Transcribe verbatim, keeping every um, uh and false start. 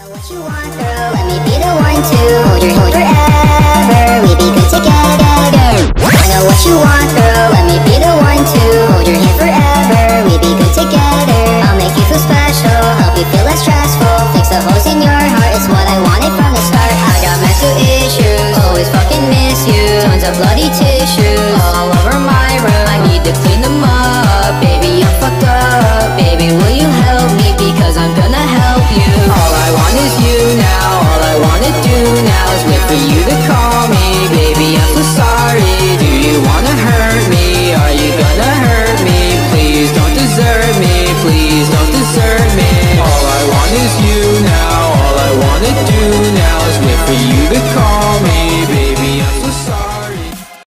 What you want, girl, let me be the one to hold your hand forever. We be good together. I know what you want, girl, let me be the one to hold your hand forever. We be good together. I'll make you feel special, help you feel less stressful. Fix the holes in your heart, it's what I wanted from the start. I got mental issues, always fucking miss you. Tons of bloody tissues all over my room. I need to clean them up, baby, I'm fucked up. Baby, will you help me, because I'm gonna help you. All I want is you now, all I wanna do now is wait for you